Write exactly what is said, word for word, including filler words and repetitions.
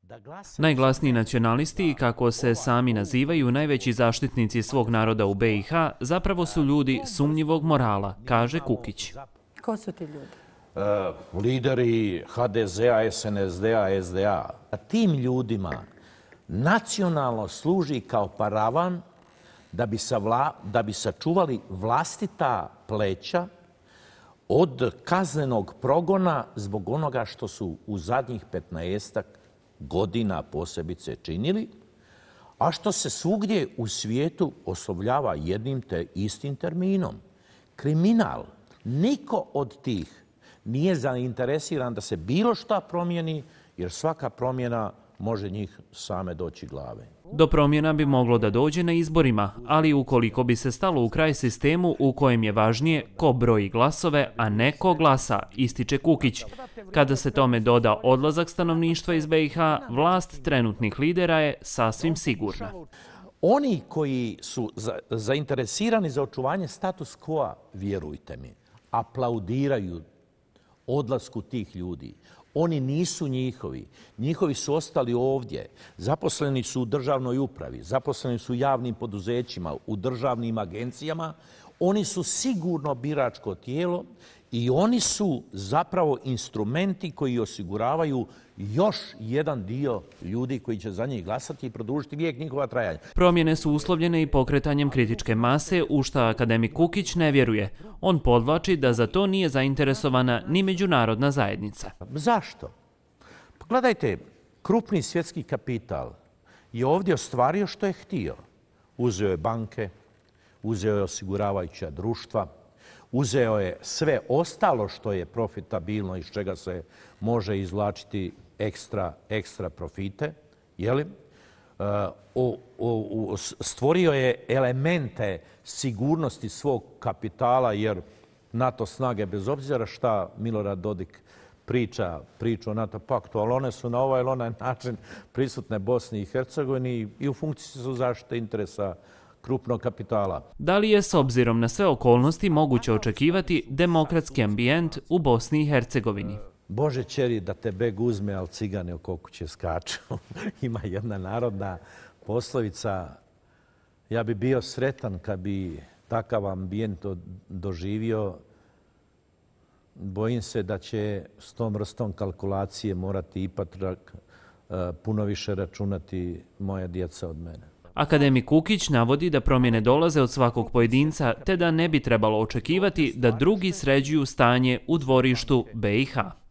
Najglasniji nacionalisti, kako se sami nazivaju, najveći zaštitnici svog naroda u be i ha, zapravo su ljudi sumnjivog morala, kaže Kukić. Ko su ti ljudi? Uh, lideri ha de zea, es en es de a, es de a. A tim ljudima nacionalno služi kao paravan da bi, savla, da bi sačuvali vlastita pleća od kaznenog progona zbog onoga što su u zadnjih petnaestak godina posebice činili, a što se svugdje u svijetu oslovljava jednim te istim terminom. Kriminal. Niko od tih nije zainteresiran da se bilo šta promijeni, jer svaka promjena može njih same doći glave. Do promjena bi moglo da dođe na izborima, ali ukoliko bi se stalo u kraj sistemu u kojem je važnije ko broji glasove, a ne ko glasa, ističe Kukić. Kada se tome doda odlazak stanovništva iz be i ha, vlast trenutnih lidera je sasvim sigurna. Oni koji su za, zainteresirani za očuvanje status quo, vjerujte mi, aplaudiraju odlasku tih ljudi. Oni nisu njihovi. Njihovi su ostali ovdje. Zaposleni su u državnoj upravi, zaposleni su u javnim poduzećima, u državnim agencijama. Oni su sigurno biračko tijelo i oni su zapravo instrumenti koji osiguravaju još jedan dio ljudi koji će za njih glasati i produžiti vijek njihova trajanja. Promjene su uslovljene i pokretanjem kritičke mase, u šta akademik Kukić ne vjeruje. On podvlači da za to nije zainteresovana ni međunarodna zajednica. Zašto? Pogledajte, krupni svjetski kapital je ovdje ostvario što je htio. Uzeo je banke, uzeo je osiguravajuća društva, uzeo je sve ostalo što je profitabilno, iz čega se može izvlačiti ekstra, ekstra profite. Jeli? O, o, stvorio je elemente sigurnosti svog kapitala, jer NATO snage, bez obzira šta Milorad Dodik priča, priča o NATO paktu, ali one su na ovaj ili onaj način prisutne Bosni i Hercegovini i u funkciji su zaštite interesa krupnog kapitala. Da li je s obzirom na sve okolnosti moguće očekivati demokratski ambijent u Bosni i Hercegovini? Bože čeri da te beg uzme, ali cigane oko kuće skaču. Ima jedna narodna poslovica. Ja bi bio sretan kad bi takav ambijent doživio. Bojim se da će s tom vrstom kalkulacije morati ipak puno više računati moja djeca od mene. Akademik Kukić navodi da promjene dolaze od svakog pojedinca, te da ne bi trebalo očekivati da drugi sređuju stanje u dvorištu be i ha.